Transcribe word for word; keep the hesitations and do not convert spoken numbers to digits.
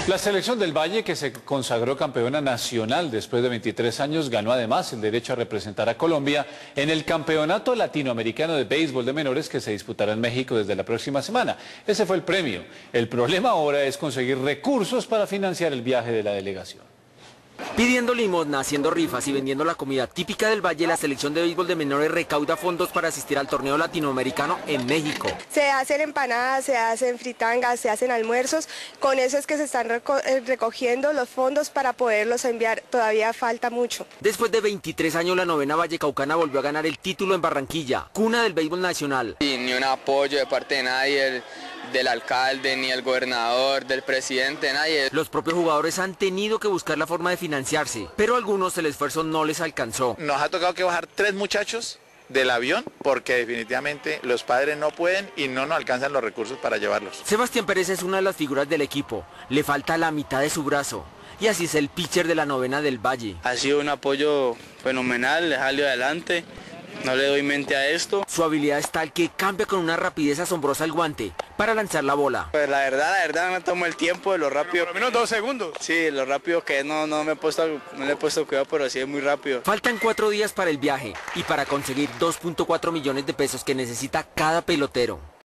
La selección del Valle, que se consagró campeona nacional después de veintitrés años, ganó además el derecho a representar a Colombia en el Campeonato Latinoamericano de Béisbol de Menores que se disputará en México desde la próxima semana. Ese fue el premio. El problema ahora es conseguir recursos para financiar el viaje de la delegación. Pidiendo limosna, haciendo rifas y vendiendo la comida típica del Valle, la selección de béisbol de menores recauda fondos para asistir al torneo latinoamericano en México. Se hacen empanadas, se hacen fritangas, se hacen almuerzos. Con eso es que se están reco recogiendo los fondos para poderlos enviar. Todavía falta mucho. Después de veintitrés años, la novena vallecaucana volvió a ganar el título en Barranquilla, cuna del béisbol nacional. Y ni un apoyo de parte de nadie, el, del alcalde, ni el gobernador, del presidente, nadie. Los propios jugadores han tenido que buscar la forma de financiarse, pero a algunos el esfuerzo no les alcanzó. Nos ha tocado que bajar tres muchachos del avión porque definitivamente los padres no pueden y no nos alcanzan los recursos para llevarlos. Sebastián Pérez es una de las figuras del equipo, le falta la mitad de su brazo y así es el pitcher de la novena del Valle. Ha sido un apoyo fenomenal, le salió adelante. No le doy mente a esto. Su habilidad es tal que cambia con una rapidez asombrosa el guante para lanzar la bola. Pues la verdad, la verdad me tomo el tiempo de lo rápido. Por lo menos dos segundos. Sí, lo rápido que es, no, no me he puesto, no le he puesto cuidado, pero sí es muy rápido. Faltan cuatro días para el viaje y para conseguir dos punto cuatro millones de pesos que necesita cada pelotero.